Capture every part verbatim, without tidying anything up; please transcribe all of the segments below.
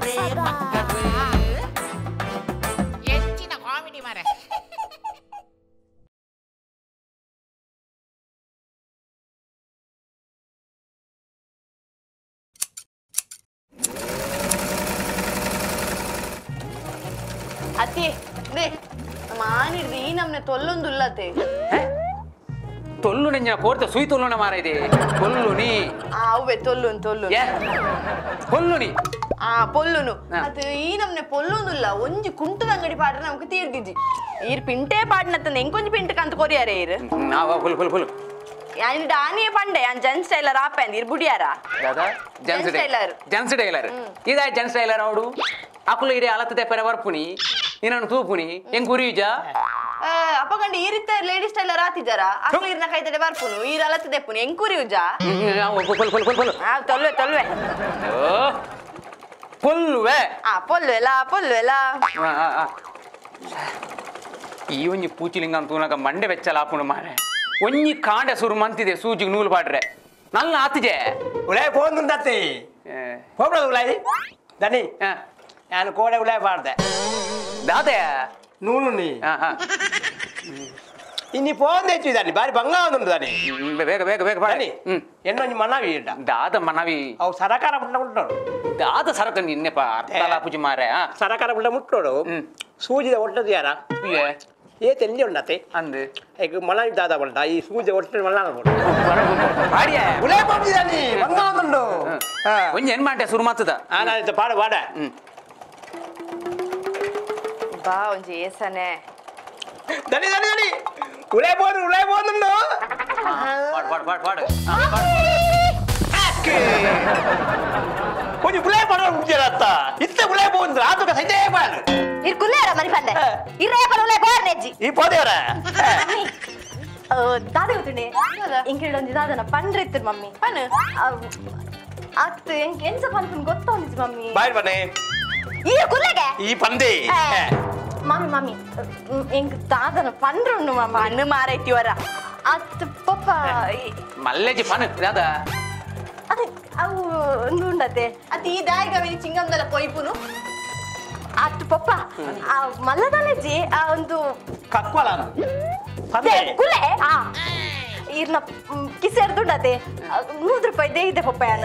ಹೆಚ್ಚಿನ ಕಾಮಿಡಿ ಮಾರೆ. ಅತ್ತಿ ದೇ ಮಾನಿಡ್ದು ಈ ನಮ್ನೆ ತೊಲ್ಲೊಂದು ಇಲ್ಲತ್ತೆ ತೊಲ್ಲು ನೆಂಜ ಕೋರ್ತ ಸುಯಿ ತೊಲ್ಲುನ ಮಾರ ಇದೆ ಕೊಲ್ಲು ನೀ ಆ ಅವೇ ತೊಲ್ಲುನ್ ತೊಲ್ಲು ಕೊಲ್ಲು ನೀ ಆ ಪೊಲ್ಲುನು ಅದು ಈ ನಮ್ನೆ ಪೊಲ್ಲೊಂದು ಇಲ್ಲ ಒಂಜಿ ಕುಂಟದ ಅಂಗಡಿ ಪಾಡ್ರೆ ನಮ್ಗೆ ತೀರ್ದಿಜ್ಜಿ ಈರ್ ಪಿಂಟೆ ಪಾಡ್ನತ್ತಂದ ಎಂಕೊಂಜಿ ಪಿಂಟ ಕಂತ ಕೊರಿಯಾರೆ ಈರ್ ಫುಲ್ ಫುಲ್ ಫುಲ್ ಯಾನ್ ಡಾನಿಯೇ ಪಂಡೆ ಯಾನ್ ಜನ್ ಸ್ಟೈಲರ್ ಆಪೆ ಅಂದ್ ಇರ್ ಬುಡಿಯಾರ ದಾದಾ ಜನ್ ಸ್ಟೈಲರ್ ಜನ್ ಸ್ಟೈಲರ್ ಇದಾಯ್ ಜನ್ ಸ್ಟೈಲರ್ ಅವಡು ಅಕುಲು ಇಡೆ ಅಲತ್ತದೆ ಪೆರ ವರ್ಪುನಿ ಇನ್ನೊಂದು ತೂಪುನಿ ಹೆಂಗ್ ಗುರಿಜ ಅಪ್ಪಗಂಡು ಈರಿತ್ತ ಲೇಡೀಸ್ ಸ್ಟೈಲರ್ ಆತಿದ್ದಾರ ಅಕ್ಲು ಇರ್ನ ಕೈತಡೆ ಬರ್ಪುನು ಈರ್ ಅಲತ್ತದೆ ಪುನಿ ಹೆಂಗ್ ಕುರಿಯುಜ ಫುಲ್ ಫುಲ್ ಫುಲ್ ಫುಲ್ ತೊಲ್ವೆ ತೊಲ್ವೆ ಪೊಲ್ಲುವೆ ಆ ಪೊಲ್ವೆಲ ಪೊಲ್ವೆಲ ಈ ಒಂಜಿ ಪೂಚಿಲಿಂಗ ಅಂತೂನಗ ಮಂಡೆ ಬೆಚ್ಚಲ ಆಪುಂಡು ಮಾರೆ ಒಂಜಿ ಕಾಂಡೆ ಸುರು ಮಂತಿದೆ ಸೂಜಿಗೆ ನೂಲು ಪಾಡ್ರೆ ನಲ್ಲ ಆತಿಜೆ ಉಳಾಯ್ ಫೋನ್ ಉಂಡತ್ತಿ ಹೋಗ್ಬಿಡೋದು ಉಳಾಯ್ ದನಿ ನಾನು ಕೋಡೆ ಉಳಾಯ್ ಪಾಡ್ದೆ ದಾದೆ ನೂಲು ನೀ ಇನ್ನಿ ಫೋನ್ తెచ్చిదాన్ని ಬಾರಿ ಬಂಗಾರ ಒಂದು ದಾನಿ ಬೇಗ ಬೇಗ ಬೇಗ ಬಾಡಿ ಎನ್ನೊಂಜಿ ಮನವಿ ಇಡ್ಡ ದಾದ ಮನವಿ ಅವು ಸರಕಾರ ಮುಟ್ಟ ಮುಟ್ಟೋಡು ದಾದ ಸರಕ ನಿನ್ನೆಪ್ಪ ಅರ್ಥಲ ಪೂಜೆ ಮಾರೆ ಸರಕಾರ ಮುಟ್ಟ ಮುಟ್ಟೋಡು ಸೂಜಿದ ಒಟ್ಟದು ಯಾರ ಏ ತೆಲ್ಲಿ ಉಂಡತ್ತೆ ಅಂದು ಈಗ ಮನವಿ ದಾದ ಉಂಟ ಈ ಸೂಜಿದ ಒಟ್ಟು ಮಲ್ಲ ಬಾಡಿಯ ಉಳೇ ಪಾಡ್ತಿದ್ದಾನಿ ಬಂಗಾರ ಉಂಡು ಒಂಜಿ ಏನ್ ಮಾಡ್ದೆ ಸುರು ಮಾತದ ನಾನು ಪಾಡ ಪಾಡ ಬಾ ಒಂಜಿ ಏಸನೆ ದನಿ ದನಿ ದನಿ ಉಳೇ ಬೋದು ಉಳೇ ಬೋದುಂಡು ಪಾಡ್ ಪಾಡ್ ಪಾಡ್ ಪಾಡ್ కొంచెం ఉలే పడ ముగ్గురత్త ఇత్త ఉలే పోంది రాదుక సైతే పాడు ఇర్ కుల్లేరా మరి పండే ఇర్రే పడ ఉలే కోర్నేజి ఈ పోదేరా ದಾದ ಗೊತ್ತುಂಡೆ ಇಂಕಿಡೊಂದು ದಾದನ ಪಂಡ್ರೆ ಇತ್ತು ಮಮ್ಮಿ ಪನ್ ಅತ್ತು ಎಂಕ್ ಎಂಸ ಪನ್ಪನ್ ಗೊತ್ತೊಂದಿಜಿ ಮಮ್ಮಿ ಬಾಯ್ ಬನ್ನಿ ಈ ಕುಲ್ಲೆಗೆ ಈ ಪಂದೆ ಮಮ್ಮಿ ಮಮ್ಮಿ ಎಂಕ್ ದಾದನ ಪಂಡ್ರುಂಡು ಮಮ್ಮ ಅನ್ನ ಮಾರೈತಿ ವರ ಅತ್ತು ಪಪ್ಪ ಮಲ್ಲೆಜಿ ಪನ್ ದಾದ ಅದೇ ಅವು ಉಂಡತೆ ಅತ್ ಈ ದಾಯಿಗ ವೆರಿ ಚಿಂಗಂದಲ ಕೊಯ್ಪುನು ಅತ್ತು ಪಪ್ಪ ಆ ಮಲ್ಲದಲೆಜಿ ಆ ಒಂದು ಕಕ್ವಲ ಪಂದೆ ಕುಲೆ ಆ ಇರ್ನ ಕಿಸೆರ್ದುಂಡತೆ ನೂರು ರೂಪಾಯಿ ದೇಗಿದೆ ಪಪ್ಪ ಯಾನ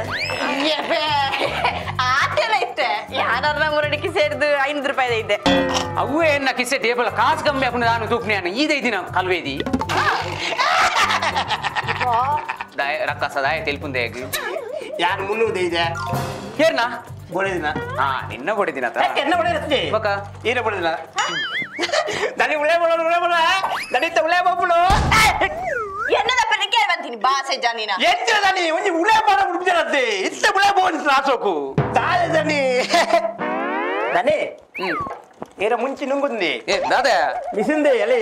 ಆಟೆಲ್ಲ ಇತ್ತೆ ಯಾರನ್ನ ಮೂರಡಿ ಕಿಸೆರ್ದು ಐನೂರು ರೂಪಾಯಿ ಇದ್ದೆ ಅವೇ ಎನ್ನ ಕಿಸೆ ಟೇಬಲ್ ಕಾಸು ಕಮ್ಮಿ ಹಾಕೊಂಡು ನಾನು ತೂಪ್ನೆ ಈದೇ ದಿನ ಕಲ್ವೇದಿ ದಾಯ ರಕ್ಕಸ ದಾಯ ತೆಲ್ಪುಂದೆ ಯಾರು ಮುನ್ನೂರು ಇದೆ ಏರ್ನಾ ಬೊಡೆದಿನ ಹಾ ನಿನ್ನ ಬಡಿದಿನ ಎನ್ನ ಬೊಡೆದತ್ತೆ ಬಕ ಏನ ಬೊಡೆದಿನ ದನಿ ಉಳೇ ಬೋಳು ಉಳೇ ಬೋಳು ದನಿತ ಉಳೇ ಬೋಳು ಎನ್ನದಪ್ಪ ನಿಕ್ಕೆ ಬಂತೀನಿ ಬಾಸೆ ಜಾನಿನ ಎಂತ ದನಿ ಒಂಜಿ ಉಳೇ ಮಾಡ ಮುಗ್ದಿರತ್ತೆ ಇತ್ತ ಉಳೇ ಬೋನ್ ರಾಸೋಕು ದಾಲೆ ದನಿ ದನಿ ಹ್ಮ್ ಏರ ಮುಂಚಿ ನುಂಗುಂದಿ ಏ ದಾದ ಮಿಸಿಂದೆ ಎಲೆ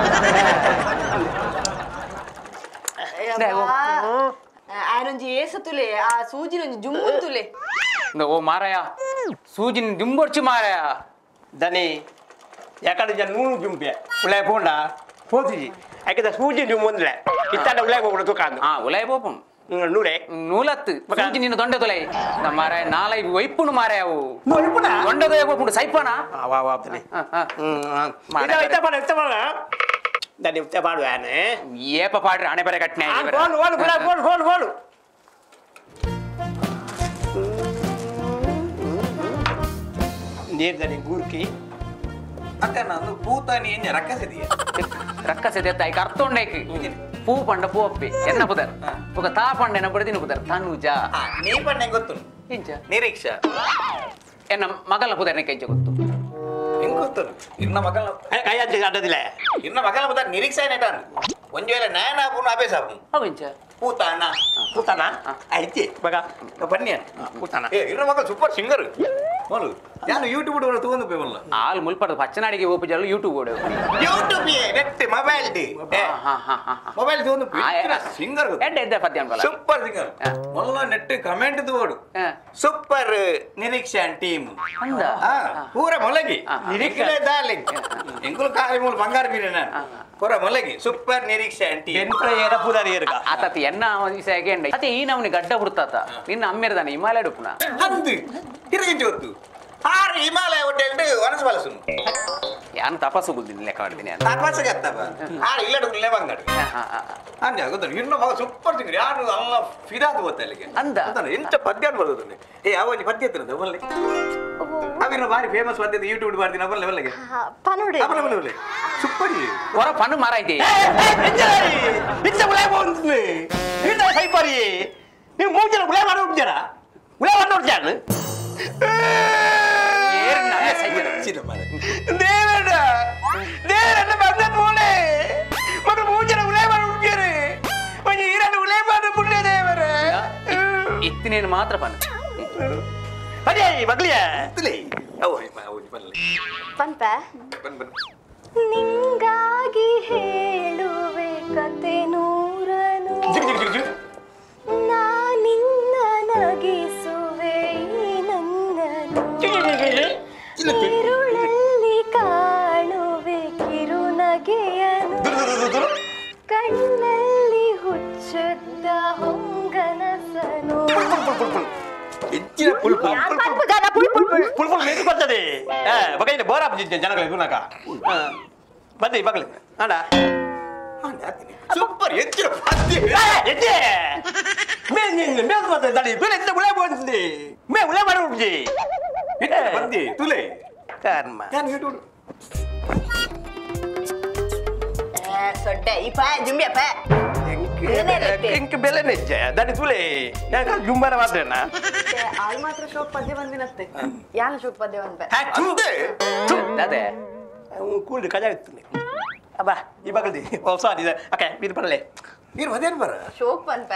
ಆಯನೊಂಜಿ ಏಸು ತುಲೆ ಆ ಸೂಜಿನೊಂಜಿ ಜುಮ್ಮು ತುಲೆ ಓ ಮಾರಾಯ ಸೂಜಿನ ದುಂಬೊರ್ಚಿ ಮಾರಾಯ ದನಿ ಯಾಕಂದ್ರೆ ಜನ ನೂರು ಜುಂಪೆ ಉಳೇ ಪೋಂಡ ಹೋತಿಜಿ ಯಾಕಂದ್ರೆ ಸೂಜಿ ಜುಮ್ ಒಂದ್ರೆ ಇತ್ತಾಡ ಉಳೇ ಹೋಗ್ಬಿಡು ತುಕಾಂದು ಹಾ ಉಲೈ ಬೋಪುಂ ನೂರೆ ನೂಲತ್ತು ಸೂಜಿ ನಿನ್ನ ದೊಂಡೆ ತೊಲೈ ನಮ್ಮ ಮಾರಾಯ ನಾಲೈ ವೈಪುನು ಮಾರಾಯ ಅವು ನೂರಿಪುನ ದೊಂಡೆ ತೊಲೆ ಬೋಪುಂಡು ಸೈಪನ ವಾ ವಾ ತನಿ ಇತ್ತ ಇತ್ತ ಪಾಡ ಇತ್ತ ಪಾಡ ದನಿ ಇತ್ತ ಪಾಡುವಾನೆ ಏಪ ಪಾಡ್ರಿ ಹಣೆ ಬರೆ ಕಟ್ನೆ ಫೋನ್ ಫೋನ್ ಗುಲಾ ಫೋನ್ ಫೋನ್ ಫೋನ್ ನೀರ್ ದನಿ ಗೂರ್ಕಿ ಅಕ್ಕ ನಾನು ಪೂತಾನಿ ಏನ್ ರಕ್ಕಸಿದೀಯ ರಕ್ಕಸದೆ ತಾಯಿ ಕರ್ತೊಂಡೈಕ್ ಪೂ ಪಂಡ ಪೂ ಅಪ್ಪಿ ಎನ್ನ ಪುದರ್ ఒక ತಾ ಪಂಡ ಎನ್ನ ಬಡದಿನ ಪುದರ್ ತನುಜ ನೀ ಪಂಡ ಗೊತ್ತು ಇಂಚ ನಿರೀಕ್ಷಾ ಎನ್ನ ಮಗಲ ಪುದರ್ನೆ ಕೈಜ ಗೊತ್ತು ಹೆಂಗ್ ಗೊತ್ತು ಇನ್ನ ಮಗಲ ಕೈ ಹಚ್ಚಿ ಅಡ್ಡದಿಲ್ಲ ಇನ್ನ ಮಗಲ ಮುದ ನಿರೀಕ್ಷಾ ನೆಟಾನು ಒಂಜು ವೇಳೆ ನಯನ ಆಪುನು ಅಭ್ಯಾಸ ಆಪುನು ಅವು ಇಂಚ ಪೂತಾನ ಕೂತಾನ ಐತಿ ಮಗ ಬನ್ನಿ ಕೂತಾನ ಏ ಇನ್ನ ಮಗ ಸೂಪರ್ ಸಿಂಗರ್ ನೋಡು ನಾನು ಯೂಟ್ಯೂಬ್ ಕೂಡ ತಗೊಂಡು ಪೇವಲ್ಲ ಆಲ್ ಮುಲ್ಪದ ಪಚ್ಚನಾಡಿಗೆ ಓಪಜಲು ಯೂಟ್ಯೂಬ್ ಓಡು ಯೂಟ್ಯೂಬ್ ನೆಟ್ ಮೊಬೈಲ್ ಡಿ ಹಾ ಹಾ ಹಾ ಮೊಬೈಲ್ ತಗೊಂಡು ಸಿಂಗರ್ ಎಡ್ಡ ಎದ್ದ ಪದ್ಯಾನ್ ಬಲ ಸೂಪರ್ ಸಿಂಗರ್ ಮೊಲ್ಲ ನೆಟ್ ಕಮೆಂಟ್ ತೋಡು ಸೂಪರ್ ನಿರೀಕ್ಷಾ ಟೀಮ್ ಅಂದ ಪೂರ ಮೊಲಗಿ ನಿರೀಕ್ಷೆ ದಾರ್ಲಿಂಗ್ ಎಂಕುಲು ಕಾರಿ ಮೂಲ ಬಂಗಾರ ಬೀರೆ ನಾನು ಪೂರ ಮೊಲಗಿ ಸೂಪರ್ ನಿರೀಕ್ಷೆ ಟೀಮ್ ಎಂಟ್ರ ಏರ ಪುದಾರಿ ಏರ್ಗ ಆತತಿ ಎನ್ನ ವಿಷಯ ಅತೆ ಈ ನವನಿ ಗಡ್ಡ ಹುಡ್ತಾತ ನಿನ್ನ ಅಮ್ಮೆರ್ದಾನೆ ಹಿಮಾಲಯ ಡುಪುನ ಅಂದು ತಿರುಗಿ ಜೋತು ಆರು ಹಿಮಾಲಯ ಹೋಟೆಲ್ ವನಸ ಬಲಸುನು ಯಾನು ತಪಸ್ಸು ಗುದ್ದಿನ ಲೆಕ್ಕ ಮಾಡ್ತೀನಿ ನಾನು ತಪಸ್ಸು ಗತ್ತಪ್ಪ ಆರು ಇಲ್ಲಡು ಉಳ್ಳೆ ಬಂಗಾಡು ಅಂದೆ ಗೊತ್ತ ಇನ್ನು ಮಗ ಸೂಪರ್ ಸಿಂಗ್ ಯಾರು ಅಲ್ಲ ಫಿರಾದು ಗೊತ್ತ ಅಲ್ಲಿಗೆ ಅಂದ ಎಂತ ಪದ್ಯ ಬರೋದು ಏ ಅವನಿ ಪದ್ಯ ಎತ್ತಿನದ ಬಲ್ಲೆ ಅವಿನ ಬಾರಿ ಫೇಮಸ್ ಪದ್ಯ ಯೂಟ್ಯೂಬ್ ಮಾಡ್ತೀನಿ ಬಲ್ಲೆ ಬಲ್ಲೆಗೆ ಪನೋಡೆ ಬಲ್ಲೆ ಬಲ್ಲೆ ಸೂಪರ್ ಹೊರ ಪಣ್ಣು ಮಾರಾಯ್ತಿ ಇಂತ ಉಳೆ ಬಂದ್ನಿ ಇಂತ ಸೈಪರಿ ನೀವು ಮೂರು ಜನ ಉಳೆ ಮಾಡಿ ಹೋಗ್ತೀರಾ ಉಳೆ ಮಾಡಿ ನೋಡ್ತೀರ ದೇವರ ದೇವರನ್ನ ಬಂದ ಪೋಳೆ ಮಗ ಮೂರು ಜನ ಉಳೆ ಮಾಡಿ ಹೋಗ್ತೀರಿ ಒಂದು ಈರನ್ನು ಉಳೆ ಮಾಡಿ ಪುಣ್ಯ ದೇವರ ಇತ್ತಿನೇನು ಮಾತ್ರ ಪಣ್ಣು ಅದೇ ಮಗ್ಲಿಯ ಪನ್ಪ ನಿಂಗಾಗಿ ಹೇಳುವೆ ಕತೆ ನೂರನು ನಾ ನಿನ್ನ ನಗಿಸುವೆ ನನ್ನನು ഇരുളಲ್ಲಿ ಕಾಣುವೆ ಕಿರುನಗೆಯನು ಕಣ್ಣಲ್ಲಿ ಹುಚ್ಚುದ್ದ ಹೊಂಗನಸನು ಹೆಚ್ಚಿನ ಪುಲ್ ಪುಲ್ ಪುಲ್ ಪುಲ್ ಮೆದು ಬರ್ತದೆ ಬಗೈನ ಬೋರ ಜನಗಳಿಗೆ ಗುಣಕ ಬಂದಿ ಬಗಲಿ ಅಣ್ಣ ಸೂಪರ್ ಹೆಚ್ಚಿನ ಪದ್ಯ ಎತ್ತೆ ಮೇ ನಿನ್ನ ಮೇಲ್ ಬರ್ತದೆ ತಡಿ ತುಲೆ ಎತ್ತ ಉಳೆ ಬಂದಿ ಮೇ ಉಳೆ ಮಾಡಿ ಹೋಗ್ಜಿ ಪದ್ಯ ತುಲೆ ಕರ್ಮ ನಾನು ಯೂಟ್ಯೂಬ್ ಸೊಡ್ಡೆ ಇಪ್ಪ ಜುಂಬಿಯಪ್ಪ ಇಂಕ ಬೆಲೆ ನೆಜ್ಜ ದಾಡಿ ತುಲೆ ಯಾಕ ಜುಂಬಾರ ಮಾತ್ರನ ಆಳ್ ಮಾತ್ರ ಶೋಕ್ ಪದ್ಯ ಬಂದಿನತ್ತೆ ಯಾನ ಶೋಕ್ ಪದ್ಯ ಬಂದ ಅಂದೆ ಅದೇ ಕೂಲ್ ಕಜಾ ಇತ್ತು ಅಬ್ಬಾ ಈ ಬಗಲ್ದಿ ಹೊಸ ಇದೆ ಓಕೆ ಇದು ಬರಲೇ ನೀರು ಅದೇನು ಬರ ಶೋಕ್ ಬಂದ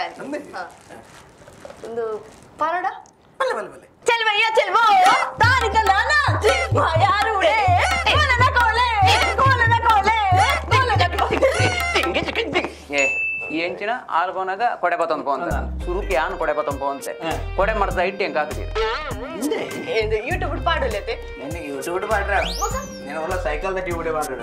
ಒಂದು ಪರಡ ಬಲ್ಲೆ ಬಲ್ಲೆ ಬಲ್ಲೆ ಚೆಲ್ವಯ್ಯ ಚೆಲ್ವೋ ತಾರಿಕ ನಾನ ಯಾರುಡೆ ಕೋಲನ ಕೋಲೆ ಕೋಲನ ಕೋಲೆ ಕೋಲನ ಕೋಲೆ ತಿಂಗಿ ಚಿಕ್ಕಿ ಏ ಎಂಚಿನ ಆರು ಪೋನಾಗ ಕೊಡೆ ಬತ್ತೊಂದು ಪೋ ಅಂತ ಸುರುಕಿ ಆನ್ ಕೊಡೆ ಬತ್ತೊಂದು ಪೋ ಅಂತೆ ಕೊಡೆ ಮಾಡ್ತಾ ಇಟ್ಟು ಹೆಂಗೆ ಹಾಕಿದೀರಿ ಇದು ಯೂಟ್ಯೂಬ್ ಪಾಡಲ್ಲೈತೆ ನಿನಗೆ ಯೂಟ್ಯೂಬ್ ಮಾಡ್ರ ನೀನು ಒಳ್ಳೆ ಸೈಕಲ್ ದಟ್ಟಿ ಊಟ ಮಾಡ್ರ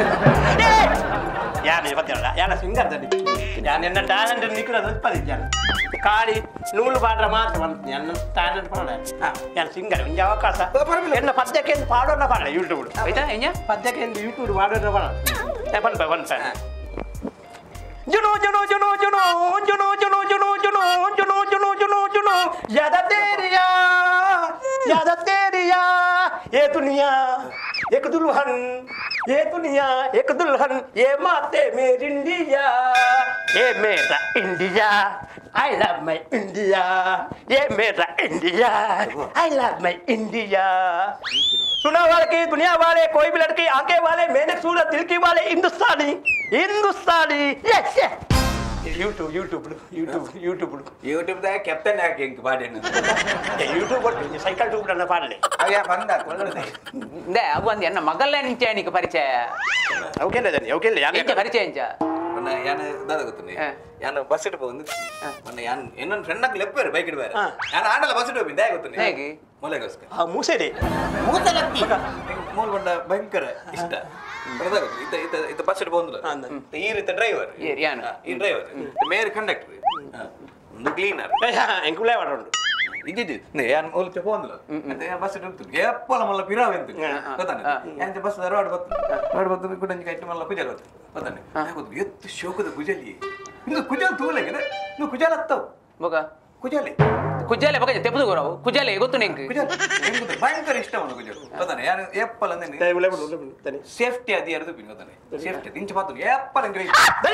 ಯಾರು ಬರ್ತೀರಲ್ಲ ಯಾರ ಸಿಂಗರ್ ದಲ್ಲಿ ನಾನು ಎನ್ನ ಟ್ಯಾಲೆಂಟ್ ನಿಕ್ಕುறது ಪದಿದ್ದಾನ ಕಾಳಿ ನೂಲು ಬಾಡ್ರ ಮಾತ್ರ ಬಂತು ನನ್ನ ಟ್ಯಾಲೆಂಟ್ ಪಡ ನಾನು ಸಿಂಗರ್ ಒಂದು ಅವಕಾಶ ಎನ್ನ ಪದ್ಯಕ್ಕೆ ಪಾಡೋಣ ಪಾಡ ಯೂಟ್ಯೂಬ್ ಆಯ್ತಾ ಹೆಂಗ ಪದ್ಯಕ್ಕೆ ಯೂಟ್ಯೂಬ್ ಮಾಡೋಣ ಪಾಡ ಬನ್ ಬನ್ ಬನ್ जुनू जुनू जुनू जुनू जुनू जुनू जुनू जुनू जुनू जुनू जुनू जुनू याद तेरिया याद तेरिया ये दुनिया एक दुल्हन ये दुनिया एक दुल्हन ये माते मेरी इंडिया ये मेरा India I love my India ये मेरा India I love my India सुना वाले की दुनिया वाले कोई भी लड़की आंखें वाले मैंने सूरत दिल की वाले Hindustani Hindustani yes yes YouTube YouTube YouTube YouTube YouTube ದಾಗ ಕ್ಯಾಪ್ಟನ್ ಯಾಕೆ ಹಿಂಗೆ ಪಾಡೇನು YouTube ಕೊಟ್ಟು ಸೈಕಲ್ ಟ್ಯೂಬ್ ನನ್ನ ಪಾಡಲೆ ಅಯ್ಯ ಬಂದ ಕೊಳ್ಳದೆ ಇಂದೆ ಅವು ಒಂದು ಎನ್ನ ಮಗಲ್ಲೇ ನಿಂಚೆ ನಿಕ್ಕೆ ಪರಿಚಯ ಓಕೆಲ್ಲ ಜನಿ ಓಕೆಲ್ಲ ಯಾನೆ ಎಂಚ ಪರಿಚಯ ಎಂಚ ಮೊನ್ನೆ ಯಾನ ದಾದ ಗೊತ್ತನೆ ಯಾನ ಬಸ್ ಇಟ್ಟು ಬಂದು ಮೊನ್ನೆ ಯಾನ ಇನ್ನೊಂದು ಫ್ರೆಂಡ್ ಆಗಿ ಲೆಪ್ಪೇರು ಬೈಕ್ ಇಡ್ಬೇರೆ ಯಾನ ಆಡಲ್ಲ ಬಸ್ ಇಟ್ಟು ಹೋಗಿದ್ದೆ ಗೊತ್ತನೆ ಹೇಗೆ ಮೊಲೆಗೋಸ್ಕರ ಆ ಮೂಸೆಡೆ ಮೂತಲಕ್ಕಿ ಮೂಲ ಬಂದ ಭಯಂಕರ ಇಷ್ಟ ಗೊತ್ತಾಗುತ್ತೆ ಇತ ಇತ ಇತ ಬಸ್ ಇಟ್ಟು ಬಂದ್ರು ಈ ರೀತಿ ಡ್ರೈವರ್ ಯಾನ ಈ ಡ್ರೈವರ್ ಮೇರ್ ಕಂಡಕ್ಟರ್ ಒಂದು ಕ್ಲೀನರ್ ಎಂಕುಲೇ ಮಾಡೋದು ಇದ್ದಿದ್ದು ಯಾನ್ ಓಲ್ಚೆ ಹೋಂದ್ಲ ಮತ್ತೆ ಬಸ್ ಇಟ್ಟು ಹೋಗ್ತು ಎಪ್ಪಲ ಮಲ್ಲ ಪಿರಾವ್ ಎಂತ ಗೊತ್ತಾನೆ ಯಾನ್ ಬಸ್ ರೋಡ್ ಬತ್ತು ರೋಡ್ ಬತ್ತು ಕುಡಂಜಿ ಕೈಟ್ ಮಲ್ಲ ಕುಜಲ್ ಬತ್ತು ಗೊತ್ತಾನೆ ಗೊತ್ತು ಎತ್ತು ಶೋಕದ ಕುಜಲಿ ಇಂದು ಕುಜಲ್ ತೂಲೆಗಿದೆ ನೀವು ಕುಜಲ್ ಹತ್ತವು ಬಗ ಕುಜಲಿ ಕುಜಾಲೆ ಬಗ ತೆಪ್ಪದು ಗೊರವು ಕುಜಾಲೆ ಗೊತ್ತು ನಿಂಗೆ ಕುಜಲ್ ಭಯಂಕರ ಇಷ್ಟ ಅವನು ಕುಜಲ್ ಗೊತ್ತಾನೆ ಯಾನ್ ಎಪ್ಪಲ್ ಅಂದ್ರೆ ಉಳೆ ಬಿಡು ಉಳೆ ಬಿಡು ತನಿ ಸೇಫ್ಟಿ ಅದಿ ಯಾರದು ಬಿನ್ ಗೊತ್ತಾನೆ ಸೇಫ್ಟಿ ಇಂಚ ಮಾತು ಎಪ್ಪಲ್ ಅಂದ್ರೆ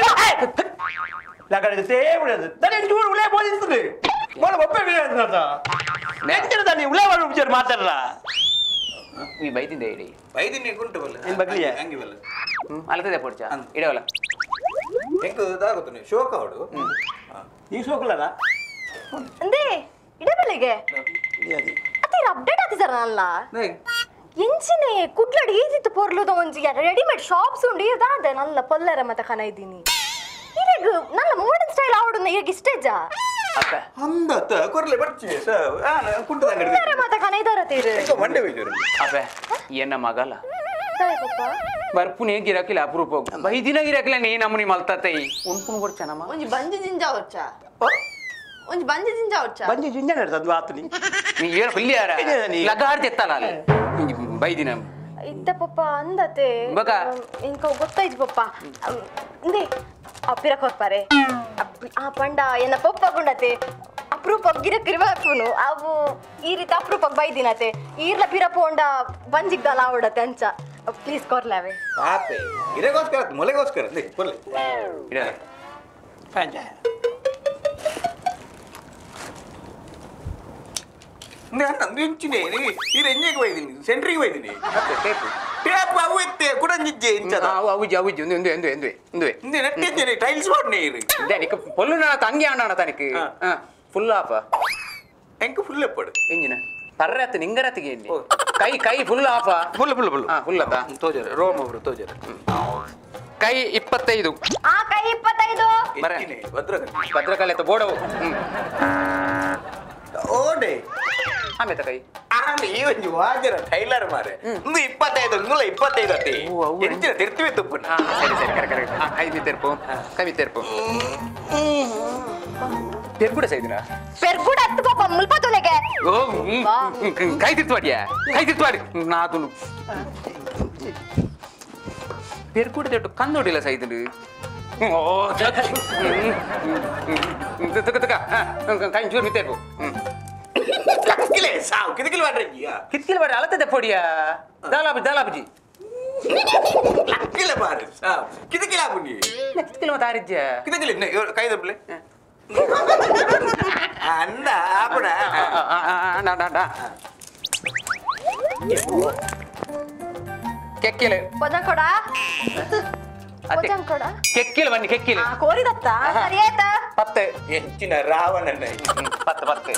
ಲಗಡೆ ಸೇವಡದು ತನಿ ಚೂರು ಉಳೆ ಬೋದಿಸ್ತದೆ ಮೊಳ ಒಪ್ಪೆ ಬೇಡ ಎಂತಿರ ತನಿ ಉಳೆ ಮಾಡು ವಿಚಾರ ಮಾತಾಡಲ್ಲ ಈ ಬೈತಿಂದೆ ಇಡಿ ಬೈದಿನಿ ಗುಂಟು ಬಲ್ಲ ಇನ್ ಬಗ್ಲಿಯ ಹಂಗಿ ಬಲ್ಲ ಅಲತದೆ ಪೊಡ್ಚ ಇಡವಲ್ಲ ಹೆಂಗ್ ದಾಗೊತ್ತಾನೆ ಶೋಕ ಅವಡು ಈ ಸೋಕಲರ ಅಂದೆ ಇಡಬೆಲೆಗೆ ಅತಿ ಅಪ್ಡೇಟ್ ಆತಿದಾರ ಅಲ್ಲ ಎಂಚಿನೆ ಕುಡ್ಲಡಿ ಈದಿತ್ತು ಪೊರ್ಲುದ ಒಂಜಿ ರೆಡಿಮೇಡ್ ಶಾಪ್ಸ್ ಉಂಡು ಇದಾದ ನಲ್ಲ ಪೊಲ್ಲರ ಮತ ಕನ ಇದ್ದೀನಿ ಈಗ ನಲ್ಲ ಮಾಡರ್ನ್ ಸ್ಟೈಲ್ ಆವಡುನ ಈಗ ಇಷ್ಟೇಜ ಅಪ್ಪ ಅಂದತ್ತ ಕೊರ್ಲೆ ಬರ್ಚಿ ಕುಂಟದ ಅಂಗಡಿ ಪೊಲ್ಲರ ಮತ ಕನ ಇದಾರ ತೀರು ಮಂಡೆ ಬೈಜರು ಅಪ್ಪ ಎನ್ನ ಮಗಲ್ಲ ಸರಿ ಪಪ್ಪ ಬರ್ಪುನೆ ಗಿರಾಕಿಲ್ಲ ಅಪರೂಪ ಬೈ ದಿನ ಗಿರಾಕಿಲ್ಲ ನೀ ನಮ್ಮನಿ ಮಲ್ತತೈ ಉಣ್ಪುನ್ ಕೊಡ್ಚನಮ್ಮ ಒಂಜಿ ಬಂಜಿ ಜಿಂಜಾ ಹೊಚ್ಚ ಒಂಜಿ ಬಂಜಿ ಜಿಂಜಾ ಹೊಚ್ಚ ಬಂಜಿ ಜಿಂಜಾ ನಡ್ತದ ವಾತನಿ ನೀ ಏನು ಹುಲ್ಲಿಯಾರ ಲಗಾಡ್ತಿ ಎತ್ತಲ್ಲ ಅಲ್ಲಿ ಬೈದಿನ ಇತ್ತ ಪಪ್ಪ ಅಂದತೆ ಬಕ. ಇಂಕ ಗೊತ್ತಾಯ್ತು ಪಪ್ಪ ಇಂದೇ ಅಪ್ಪಿರ ಕೊರ್ಪಾರೆ ಆ ಪಂಡ ಎನ್ನ ಪಪ್ಪ ಗುಂಡತೆ ಅಪ್ರೂಪ ಗಿರ ಕಿರಿವಾಪುನು ಅವು ಈ ರೀತಿ ಅಪ್ರೂಪ ಬೈದಿನತೆ ಈರ್ಲ ಪಿರ ಪೋಂಡ ಬಂಜಿಗ್ದಲ್ಲ ಆವಡತೆ ಅಂಚ ಪ್ಲೀಸ್ ಕೊರ್ಲಾವೆ ಪಾಪೆ ಇರೆಗೋಸ್ಕರ ಮೊಲೆಗೋಸ್ಕರ ನೇ ಕೊರ್ಲೆ ಇಡ ಪಂಜ ನಾನು ಇಂಚಿನೇ ಇದು ಎಂಜಿಗೆ ಬೈದಿನಿ ಸೆಂಟ್ರಿಗೆ ಬೈದಿನಿ ಟೇಪು ಟೇಪ್ ಅವು ಎತ್ತೆ ಕುಡಂಜಿಜ್ಜೆ ಇಂಚದ ಅವು ಅವುಜಿ ಅವುಜಿ ಒಂದು ಒಂದು ಒಂದು ಒಂದು ಒಂದು ಇಂದೆ ನೆಟ್ಟಿದ್ದೇನೆ ಟೈಲ್ಸ್ ಮಾಡ್ನೆ ಇರಿ ಇದೇ ನಿಕ್ಕ ಪೊಲ್ಲು ನಾಳ ತಂಗಿ ಆಂಡಾಣ ತನಕ ಫುಲ್ ಆಪ ಎಂಕ ಫುಲ್ ಎಪ್ಪಡು ಎಂಜಿನ ಪರ್ರತ್ ನಿಂಗರತಿಗೆ ಇಲ್ಲಿ ಕೈ ಕೈ ಫುಲ್ ಆಫ ಫುಲ್ ಫುಲ್ ಫುಲ್ ಹಾ ಫುಲ್ ಅದ ತೋಜರ ರೋಮ್ ಅವರು ತೋಜರ ಕೈ ಇಪ್ಪತ್ತೈದು ಆ ಕೈ ಇಪ್ಪತ್ತೈದು ಹೆಚ್ಚಿನೇ ಭದ್ರಕ ಭದ್ರಕಾಳಿ ಅಂತ ಬೋಡವು ಹ್ಮ್ ಓಡೆ ಆಮೇತ ಕೈ ಆಮೇಲೆ ಈ ಒಂದು ವಾಜರ ಟೈಲರ್ ಮಾರೆ ಒಂದು ಇಪ್ಪತ್ತೈದು ನೂರ ಇಪ್ಪತ್ತೈದು ಅತ್ತಿ ಓ, ಅವು ಹೆಚ್ಚಿನ ತಿರ್ತಿವಿ ತುಪ್ಪನ ಹಾ ಸರಿ ಸರಿ ಕರೆಕ್ಟ್ ಕರೆಕ್ಟ್ ಹಾ ಕೈ ಮಿತ್ತೆರ್ಪು ಕೈ ಮಿತ್ತೆರ್ಪು ಪೆರ್ಗುಡ ಸೈದಿನ ಪೆರ್ಗುಡ ಹತ್ತು ಪಪ್ಪ ಮುಲ್ಪತುಲೆಗೆ ಓ ಕೈ ತಿರ್ತ್ವಾಡ್ಯಾ ಕೈ ತಿರ್ತ್ವಾಡಿ ನಾದು ಪೆರ್ಗುಡ ದೊಡ್ಡ ಕನ್ನೋಡಿಲ್ಲ ಸೈದಿನ ಓ ತಕ ತಕ ಕೈ ಚೂರು ಮಿತ್ತೆರ್ಪು ಲಕ್ಕಿಲೆ ಸಾವು ಕಿದಕಿಲ್ ಮಾಡ್ರಜ್ಜಿಯ ಕಿತ್ಕಿಲ್ ಬಾಡಿ ಅಳತದೆ ಪೊಡಿಯ ದಾಲಾಬಿ ದಾಲಾಬಿ ಲಕ್ಕಿಲೆ ಬಾರಿ ಸಾವು ಕಿದಕಿಲ ಬುನಿ ಕಿತ್ಕಿಲ್ ಮತ್ತೆ ಆರಿಜ್ಯ ಕಿದಕಿಲ್ ಕೈ ದೊಬ್ಲೆ ಅಂದ ಆಪಡ ಕೆಕ್ಕಿಲೆ ಪೊಜಂ ಕೊಡ ಪೊಜಂ ಕೊಡ ಕೆಕ್ಕಿಲೆ ಬನ್ನಿ ಕೆಕ್ಕಿಲೆ ಆ ಕೋರಿದತ್ತ ಸರಿ ಆಯ್ತಾ ಪತ್ತೆ ಹೆಚ್ಚಿನ ರಾವಣನ ಪತ್ತೆ ಪತ್ತೆ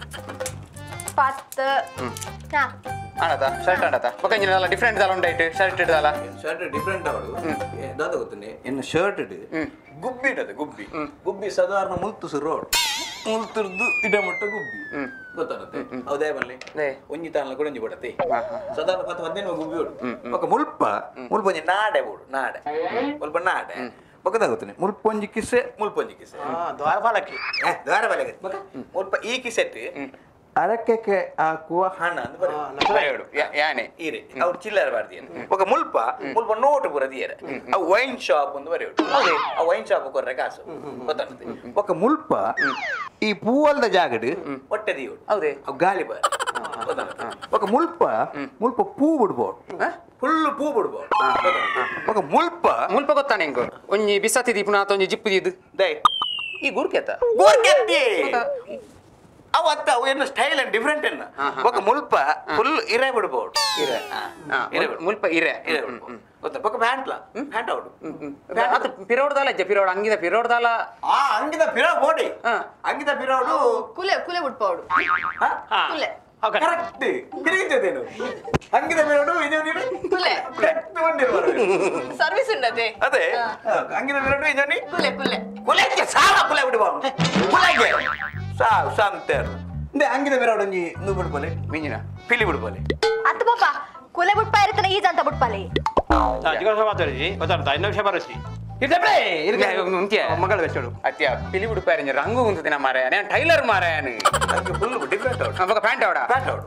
ಪತ್ತು ಹಾ ಆಡತ ಶರ್ಟ್ ಆಡತ ಪಕ್ಕಂಜಿನ ಡಿಫ್ರೆಂಟ್ ದಾಲ ಉಂಟಾಯ್ತು ಶರ್ಟ್ ಇಡ್ದಲ್ಲ ಶರ್ಟ್ ಡಿಫ್ರೆಂಟ್ ಅವಳು ದಾದ ಗೊತ್ತನೆ ಎನ್ನ ಶರ್ಟ್ ಇಡು ಗುಬ್ಬಿ ಇಡದ ಗುಬ್ಬಿ ಗುಬ್ಬಿ ಸಾಧಾರಣ ಮುಲ್ತುಸು ರೋಡ್ ಮುಲ್ತುರ್ದು ಇಡಮಟ್ಟ ಗುಬ್ಬಿ ಗೊತ್ತಾಗುತ್ತೆ ಹೌದೇ ಬನ್ನಿ ಒಂಜಿ ತಾನ ಕೊಡಂಜಿ ಬಿಡತ್ತೆ ಸಾಧಾರಣ ಪತ್ತು ಹದಿನೈದು ಗುಬ್ಬಿ ಓಡು ಪಕ್ಕ ಮುಲ್ಪ ಮುಲ್ಪ ಒಂಜಿ ನಾಡೆ ಓಡು ನಾಡೆ ಮುಲ್ಪ ನಾಡೆ ಗೊತ್ತಾಗುತ್ತಾನೆ ಮುಲ್ಪೊಂಜಿ ಕಿಸೆ ಮುಲ್ಪೊಂಜಿ ಕಿಸೆ ದ್ವಾರಪಾಲಕಿ ದ್ವಾರ ಬಲೆಗೆ ಮುಲ್ಪ ಈ ಕಿಸೆಟ್ ಅರಕೆಕ್ಕೆ ಹಾಕುವ ಹಣ ಅಂತ ಬರೆಯೋಡು ಯಾನೆ ಈರೆ ಅವ್ರು ಚಿಲ್ಲರ್ ಬಾರ್ದಿ ఒక ಮುಲ್ಪ ಮುಲ್ಪ ನೋಟ್ ಬರದಿಯರೆ ಆ ವೈನ್ ಶಾಪ್ ಒಂದು ಬರೆಯೋಡು ಆ ವೈನ್ ಶಾಪ್ ಕೊರ್ರೆ ಕಾಸು ಗೊತ್ತಾಗ್ತದೆ ఒక ಮುಲ್ಪ ಈ ಪೂವಲ್ದ ಜಾಗಡು ಹೊಟ್ಟೆ ದಿಯೋಡು ಹೌದೇ ಅವ್ ಗಾಳಿ ಬಾರ್ ఒక ಮುಲ್ಪ ಮುಲ್ಪ ಪೂ ಬಿಡ್ಬೋದು ಫುಲ್ ಪೂ ಬಿಡ್ಬೋದು ఒక ಮುಲ್ಪ ಮುಲ್ಪ ಗೊತ್ತಾನೆ ಹೆಂಗು ಒಂಜಿ ಬಿಸತಿ ದೀಪುನಾಥ ಒಂಜಿ ಜಿಪ್ಪು ದಿದ್ದು ದೈ ಈ ಗುರ್ಕೆತ ಗೋರ್ಗೆತ್ತಿ ಅವತ್ತ ಅವು ಏನು ಸ್ಟೈಲ್ ಅಂಡ್ ಡಿಫ್ರೆಂಟ್ ಅನ್ನ ఒక ಮುಲ್ಪ ಫುಲ್ ಇರೆ ಬಿಡ್ಬೋದು ಇರೆ ಮುಲ್ಪ ಇರೆ ಇರೆ ಬಿಡ್ಬೋದು ಗೊತ್ತಾ ఒక ಪ್ಯಾಂಟ್ಲ ಪ್ಯಾಂಟ್ ಔಟ್ ಅದು ಪಿರೋಡ್ದಾಲ ಅಜ್ಜ ಪಿರೋಡ್ ಅಂಗಿದ ಪಿರೋಡ್ದಾಲ ಆ ಅಂಗಿದ ಪಿರೋಡ್ ಬೋಡಿ ಅಂಗಿದ ಪಿರೋಡು ಕುಲೆ ಕುಲೆ ಬಿಡ್ಪೌಡು ಕುಲೆ ಕರೆಕ್ಟ್ ತಿರುಗಿದ್ದೇನು ಅಂಗಿದ ಪಿರೋಡು ಇದು ನೀನು ಕುಲೆ ಕರೆಕ್ಟ್ ಬಂದಿರುವರು ಸರ್ವಿಸ್ ಉಂಡತೆ ಅದೇ ಅಂಗಿದ ಪಿರೋಡು ಇದು ನೀ ಕುಲೆ ಕುಲೆ ಕುಲೆಕ್ಕೆ ಸಾಲ ಕುಲೆ ಬಿಡಬಹುದು ಕುಲೆಗೆ ಸಾ ಸಂತೇರು ಇಂದೆ ಅಂಗಿದ ಪಿರೋಡು ಒಂಜಿ ನೂ ಬಿಡ್ಬೋಲೆ ಮಿಂಜಿನ ಪಿಲಿ ಬಿಡ್ಬೋಲೆ ಅತ್ತ ಪಾಪ ಕುಲೆ ಬಿಡ್ಪ ಇರ್ತಾನೆ ಈಜ ಅಂತ ಬಿಡ್ಪಾಲಿ ಜಿಗೋಸ ಮಾತಾಡಿಸಿ ಗೊತ್ತಾಗ್ತಾ ಇನ್ನೂ ವಿಷಯ ಬರಸಿ ಇರ್ದಪ್ರೆ ಮಗಳ ಬೆಚ್ಚೋಡು ಅತ್ಯ ಪಿಲಿ ಉಡುಪಾರ ರಂಗು ಉಂತದಿನ ಮಾರಾಯ ನಾನು ಟೈಲರ್ ಮಾರಾಯನು ಅಂಗಿ ಫುಲ್ ಡಿಫ್ರೆಂಟ್ ಔಟ್ ಅವಾಗ ಪ್ಯಾಂಟ್ ಅವಡ ಪ್ಯಾಂಟ್ ಔಟ್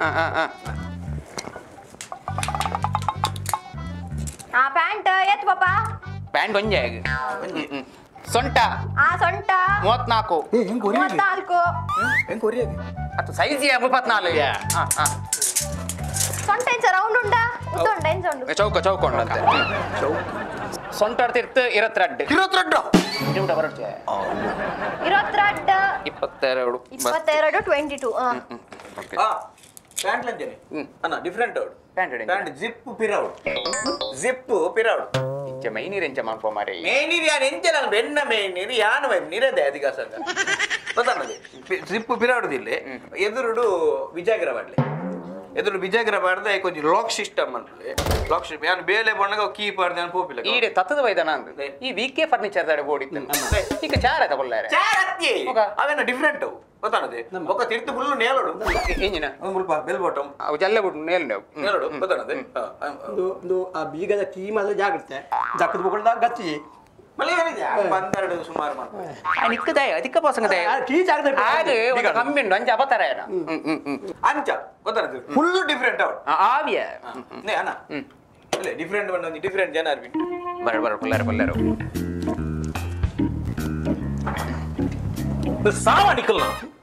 ಆ ಪ್ಯಾಂಟ್ ಎತ್ ಪಾಪ ಪ್ಯಾಂಟ್ ಒಂಜೆ ಸೊಂಟ ಆ ಸೊಂಟ ಮೂವತ್ನಾಲ್ಕು ಏ ಹೆಂಗ್ ಕೊರಿಯಾಗಿ ಮೂವತ್ನಾಲ್ಕು ಹೆಂಗ್ ಕೊರಿಯಾಗಿ ಅದು ಸೈಜ್ ಮುಪ್ಪತ್ನಾಲ್ಕು ಸೊಂಟ ಎಂಚ ರೌಂಡ್ ಉಂಡ ಉದ್ದುಂಡ ಎಂಚ ಉಂಡು ಚೌಕ ಚೌಕೊಂಡಂತೆ ಸೊಂಟ ಇರ್ತ ಇರತ್ತೆರಡು ಇರೋತ್ರೆಡ್ಡು ಊಟ ಬರುತ್ತೆ ಇರವತ್ತೆರಡು ಇಪ್ಪತ್ತೆರಡು ಇಪ್ಪತ್ತೆರಡು ಟ್ವೆಂಟಿ ಟು ಆ ಪ್ಯಾಂಟ್ ಲಂಜನೆ ಅಣ್ಣ ಡಿಫ್ರೆಂಟ್ ಔಟ್ ಪ್ಯಾಂಟ್ ಹೊಡೆಂಜೆ. ಪ್ಯಾಂಟ್ ಜಿಪ್ ಪಿರೌಡ್ ಜಿಪ್ ಪಿರೌಡ್ ಇಂಚ ಮೈನೀರ್ ಎಂಚ ಮಾಡ್ಕೊ ಮಾರಿ ಮೇನೀರ್ ಯಾನ್ ಎಂಚ ನಾನು ಬೆನ್ನ ಮೇನೀರ್ ಯಾನು ವೈ ನಿರದೆ ಅಧಿಕಾಸಂಗ ಗೊತ್ತಾನದೆ ಜಿಪ್ ಪಿರೌಡ್ ದಿಲ್ಲೆ ಎದುರುಡು ವಿಜಯಗಿರ ಬಾಡ್ಲೆ ಎದುರು ವಿಜಯಗಿರ ಬಾಡ್ದೆ ಕೊಂಚ ಲಾಕ್ ಸಿಸ್ಟಮ್ ಅಂತಲೆ ಲಾಕ್ ಸಿಸ್ಟಮ್ ಯಾನ್ ಬೇಲೆ ಬಣ್ಣಗ ಕೀ ಪಾಡ್ದೆ ಅನ್ ಪೋಪಿಲ್ಲ ಈಡೆ ತತ್ತದ ವೈದನ ಅಂದ್ ಈ ವಿಕೆ ಫರ್ನಿಚರ್ ದಾಡೆ ಬೋಡಿತ್ತು ಈಗ ಚಾರ ತಗೊಳ್ಳಾರೆ ಚಾರತ್ತಿ ಅವೇನ ಡಿಫ್ರೆಂಟ್ ಅವು ಗೊತ್ತಾನದೆ ಒಕ್ಕ ತಿರ್ತು ಫುಲ್ ನೇಲೋಡು ಇಂಜಿನ ಒಂದು ಮುಲ್ಪ ಬೆಲ್ ಬಾಟಮ್ ಅವು ಜಲ್ಲ ಬಿಟ್ಟು ನೇಲ್ ನೀವು ನೇಲೋಡು ಗೊತ್ತಾನದೆ ಒಂದು ಒಂದು ಆ ಬೀಗದ ಕೀ ಮಾತ್ರ ಜಾಗ್ರತೆ ಜಕ್ಕದ ಬುಕ್ಕಳ್ದಾಗ ಗಚ್ಚಿ ಮಳೆ ಏನಿದೆ ಬಂದೆರಡು ಸುಮಾರು ಮಾತ್ರ ಅನಿಕ್ಕ ದಯ ಅದಕ್ಕೆ ಪಸಂಗ ದಯ ಕೀ ಜಾಗದ ಹಾಗೆ ಒಂದು ಕಮ್ಮಿ ಉಂಟು ಅಂಚ ಅಪತರ ಅಂಚ ಗೊತ್ತಾಗ್ತದೆ ಫುಲ್ ಡಿಫ್ರೆಂಟ್ ಅವ್ರು ಆವಿಯ ನೇ ಅಣ್ಣ ಇಲ್ಲ ಡಿಫ್ರೆಂಟ್ ಬಂದು ಒಂದು ಡಿಫ್ರೆಂಟ್ ಜನ ಅರ್ಬಿ ಬರ ಬರ ಪುಲ್ಲರ ಪುಲ್ಲರು ಸಾವ ನಿಕ್ಕಲ್ಲ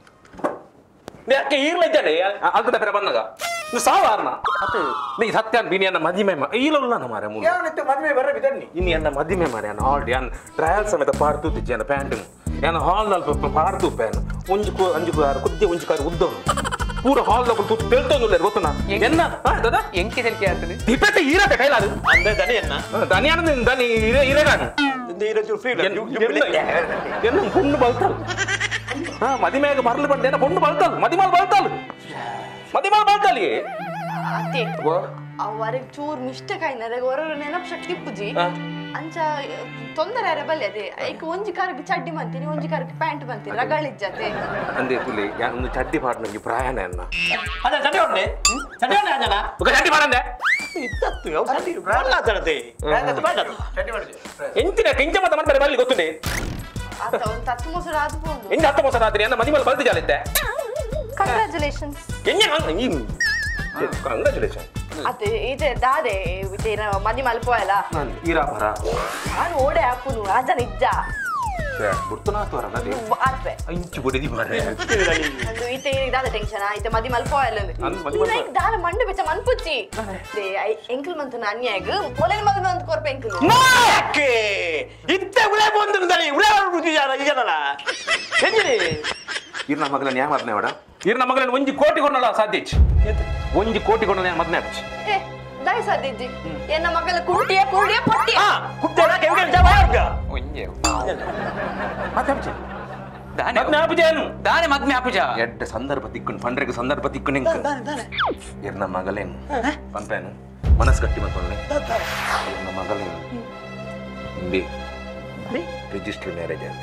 ಯಾಕೆ ಈರ್ಲ ಇದ್ದಾನೆ ಅಲ್ದ ಬೇರೆ ಬಂದಾಗ ಸಾವಾರ್ನ ಅದು ನೀ ಸತ್ಯ ಬಿನಿ ಅನ್ನ ಮದಿಮೆ ಈಲಲ್ಲ ಮಾರೆ ಮೂಲ ಯಾವನಿತ್ತು ಮದುವೆ ಬರ ಬಿದನ್ನಿ ಇನ್ನು ಎನ್ನ ಮದಿಮೆ ಮಾರೆ ಅನ್ನ ಆಲ್ರೆಡಿ ಅನ್ನ ಟ್ರಯಲ್ ಸಮೇತ ಪಾಡ್ತು ತಿಜ್ಜಿ ಅನ್ನ ಪ್ಯಾಂಟ್ ಏನ ಹಾಲ್ ನಲ್ಲಿ ಪಾಡ್ತು ಪ್ಯಾನ್ ಒಂಜು ಅಂಜು ಕಾರು ಕುದ್ದೆ ಒಂಜು ಕಾರು ಉದ್ದವನು ಪೂರ ಹಾಲ್ ನಲ್ಲಿ ತುತ್ತು ತೆಳ್ತೊಂದು ಗೊತ್ತುನಾ ಎನ್ನ ದಾದಾ ಎಂಕಿ ತೆಲ್ಕೆ ಆಗ್ತದೆ ದಿಪೆಟ್ಟ ಈರತೆ ಕೈಲಾದು ಅಂದ್ರೆ ದನಿ ಎನ್ನ ದನಿ ಅನ್ನ ದನಿ ಇರೆ ಇರೆಗಾನು ಈರೋಜು ಫ್ರೀ ಎನ್ನ ಪುಣ್ಣು ಬಲ್ತಲ್ ಹಾ ಮದಿಮೆಗೆ ಮರಳು ಬಂದೇನ ಪುಣ್ಣು ಬಲ್ತಲ್ ಮದಿಮಾಲ್ ಬಲ್ತಲ್ ಮದಿಮಾಲ್ ಬಲ್ತಲ್ಲಿ ಅತ್ತೆ ಅವರಿಗೆ ಚೂರ್ ಮಿಸ್ಟೇಕ್ ಆಯ್ನದ ಹೊರ ನೆನಪು ಶಕ್ತಿ ಪುಜಿ ಅಂಚ ತೊಂದರೆ ಅರೆ ಬಲ್ಲೆ ಅದೇ ಐಕ ಒಂಜಿ ಕಾರಕ್ಕೆ ಚಡ್ಡಿ ಬಂತೀನಿ ಒಂಜಿ ಕಾರಕ್ಕೆ ಪ್ಯಾಂಟ್ ಬಂತೀನಿ ರಗಳಿಜ್ಜತೆ ಅಂದೆ ತುಲಿ ಒಂದು ಚಡ್ಡಿ ಪಾಡ್ನಂಗೆ ಪ್ರಾಯಣ ಅನ್ನ ಅದ ಚಡ್ಡಿ ಹೊಡ್ನೆ ಚಡ್ಡಿ ಹೊಡ್ನೆ ಅಂಜನ ఒక ಚಡ್ಡಿ ಮಾಡಂದೆ ಇತ್ತತ್ತು ಯಾವ ಚಡ್ಡಿ ಬಲ್ಲ ತರದೆ ಚಡ್ಡಿ ಮಾಡಿದೆ ಎಂತಿನ ಕೆಂಚ ಮತ ಮಾಡ್ತಾರೆ ಬಲ್ಲಿ ಗೊತ್ತುಂಡೆ ಆತ ಒಂದು ತತ್ತು ಮೊಸರು ಆದು ಪೋಂಡು ಎಂಜ ಹತ್ತು ಮೊಸರು ಆದ್ರಿ ಅನ್ನ ಮದಿಮಲ್ ಬಲ್ತಿ ಜಾಲಿದ್ದೆ ಕಂಗ್ರಾಚುಲೇಷನ್ಸ್ ಎಂಜ ಕಂಗ್ರಾಚುಲೇಷನ್ ಅತ್ತೆ ಇದೆ ದಾದೆ ಇದೇನ ಮದಿ ಮಲ್ಪೋಯಲ್ಲ ನಾನು ಈರಾಪರ ನಾನು ಓಡೆ ಹಾಪುನು ಅಜ್ಜ ನಿಜ್ಜ ಗುರ್ತುನಾಥವರ ನದಿ ಆತ್ವೆ ಇಂಚು ಬುಡಿದಿ ಮಾರೆ ಅಂದು ಈತೆ ಇದಾದ ಟೆನ್ಷನ್ ಆಯ್ತು ಮದಿ ಮಲ್ಪೋಯಲ್ಲ ಲೈಕ್ ದಾಲ ಮಂಡು ಬೆಚ್ಚ ಮನ್ಪುಚ್ಚಿ ದೇ ಎಂಕಲ್ ಮಂತು ಅನ್ಯಾಗ ಒಲೆನ ಮದಿ ಮಂತು ಕೊರ್ಪ ಎಂಕಲ್ ನಾಕೆ ಇತ್ತೆ ಉಳೆ ಬಂದು ದನಿ ಉಳೆ ಬುದ್ದಿಯಾರ ಈಗಲ್ಲ ಎಂಜಿನಿ ಇರ್ನ ಮಗಲನ್ನ ಯಾ ಮದ್ನೆ ವಡ ಇರ್ನ ಮಗಲನ್ನ ಒಂಜಿ ಕೋಟಿ ಕೊನ್ನಲ ಸಾಧ್ಯಚ್ ಒಂಜಿ ಕೋಟಿ ಕೊನ್ನಲ ಯಾ ಮದ್ನೆ ಆಚ್ ಏ ದೈ ಸಾಧ್ಯಜಿ ಎನ್ನ ಮಗಲ ಕುಟ್ಟಿಯ ಕುಡಿಯ ಪೊಟ್ಟಿ ಹಾ ಕುಟ್ಟೆನ ಕೆಂಗೆ ಜವಾಗ ಒಂಜೆ ಮತ್ತೆ ಆಪುಜ ದಾನೆ ಮದ್ನೆ ಆಪುಜೇನು ದಾನೆ ಮದ್ಮೆ ಆಪುಜ ಎಡ್ಡ ಸಂದರ್ಭ ತಿಕ್ಕುನ್ ಪಂಡ್ರೆಗ ಸಂದರ್ಭ ತಿಕ್ಕುನ್ ಎಂಕ ಇರ್ನ ಮಗಲೇನು ಪಂಪೇನು ಮನಸ್ ಗಟ್ಟಿ ಮತ್ತೊಳ್ಳೆ ಇರ್ನ ಮಗಲೇನು ಬಿ ರಿಜಿಸ್ಟರ್ ಮ್ಯಾರೇಜ್ ಅಂತ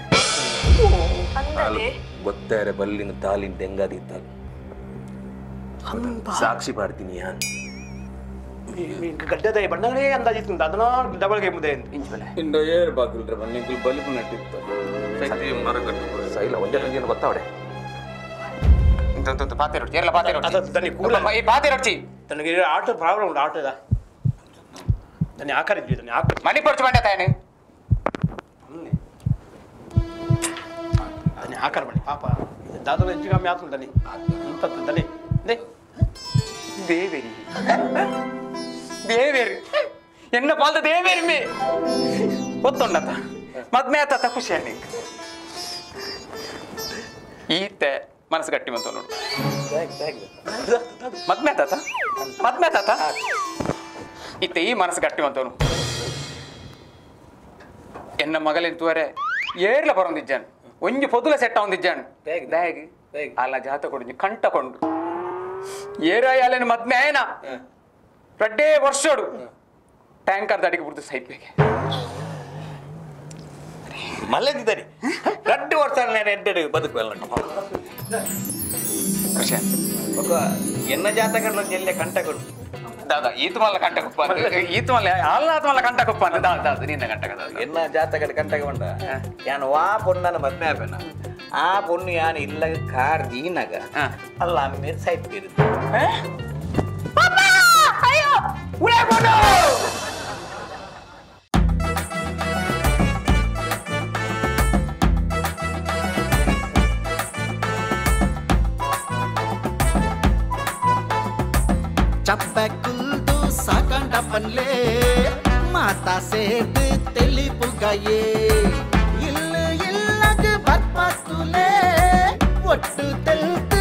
ಅಂದಲೆ ಗೊತ್ತಾರೆ ಬಲ್ಲಿನ ತಾಲಿನ ತೆಂಗಾದಿತ್ತಲ್ಲ ಸಾಕ್ಷಿ ಪಾಡ್ತೀನಿ ಯಾನ್ ಗಡ್ಡದ ಬಣ್ಣಗಳೇ ಅಂದಾಜಿತ್ತು ಅದನ್ನ ಡಬಲ್ ಗೇಮ್ ಇದೆ ಇಂಚಬಲೆ ಇಂದ ಏರ್ ಬಾಗಿಲ್ರ ಬನ್ನಿಂಗ್ ಬಲಿಪು ನಟ್ಟಿತ್ತು ಸತ್ಯ ಮರ ಕಟ್ಟು ಸೈಲ ಒಂದೇ ನಂಗೇನು ಗೊತ್ತಾವಡೆ ಇಂತ ಪಾತೆ ರೊಟ್ಟಿ ಎಲ್ಲ ಪಾತೆ ರೊಟ್ಟಿ ಅದು ದನಿ ಕೂಲ ಈ ಪಾತೆ ರೊಟ್ಟಿ ನನಗೆ ಆಟೋ ಪ್ರಾಬ್ಲಮ್ ಉಂಟು ಆಟೋದ ದನಿ ಆಕರಿದ್ವಿ ದನಿ ಆಕ ಮನಿ ಪರ್ಚು ಬಂಡ ತಾನೆ ದನಿ ಆಕಾರ ಮಾಡಿ ಪಾಪ ದಾದಲ ಹೆಚ್ಚು ಕಮ್ಮಿ ಆತು ದನಿ ಇಂತತ್ತು ದನಿ ದೇ ದೇವೇರಿ ದೇವೇರಿ ಎನ್ನ ಪಾಲ್ದ ದೇವೇರಿ ಮೇ ಗೊತ್ತುಂಡತ ಮದ್ಮೆ ಆತ ಖುಷಿ ಆಗಿ ಈತೆ ಮನಸ್ಸು ಗಟ್ಟಿ ಬಂತು ನೋಡು ಮದ್ಮೆ ಆತ ಮದ್ಮೆ ಆತ ಇತ್ತೆ ಈ ಮನಸ್ಸು ಗಟ್ಟಿ ಬಂತವನು ಎನ್ನ ಮಗಲಿನ ತೂರೆ ಏರ್ಲ ಬರೊಂದಿಜ್ಜಾನು ಒಂಜಿ ಪೊದುಲ ಸೆಟ್ಟ ಒಂದಿಜ್ಜಾನು ಬ್ಯಾಗ್ ಅಲ್ಲ ಜಾತ ಕೊಡು ಕಂಟ ಕೊಂಡು ಏರಾಯಾಲೇನು ಮದ್ಮೆ ಆಯ್ನ ರಡ್ಡೇ ವರ್ಷೋಡು ಟ್ಯಾಂಕರ್ ದಾಡಿಗೆ ಬಿಡ್ದು ಸೈಪ್ಗೆ ಮಲ್ಲದಿದ್ದಾರಿ ರಡ್ಡು ವರ್ಷ ಎಡ್ಡೆಡು ಬದುಕುವಲ್ಲ ಖುಷಿ ఒక ఎన్న జాతకంలో చెల్లె కంటకుడు దాదా ఈత వల్ల కంట కుప్ప ఈత వల్ల ఆల్నాథ వల్ల కంట కుప్ప దాదా దాదా నిన్న కంట కదా ఎన్న జాతకడు కంటకుండ యాన్ వా పొన్నన మద్మే ఆపెన ఆ పొన్ను యాన్ ఇల్ల కార్ దీనగ అల్ల మీరు సైట్ తీరు పాపా అయ్యో ఉలే పొన్ను ಚಪ್ಪಕುಲ್ದು ಸಾಕಂಡ ಪನ್ಲೆ ಮಾತಾ ಸೇದು ತೆಲಿಪುಗಯೇ ಇಲ್ಲ ಇಲ್ಲಗ ಬರ್ಪತ್ತುಲೆ ಒಟ್ಟು ತೆಲ್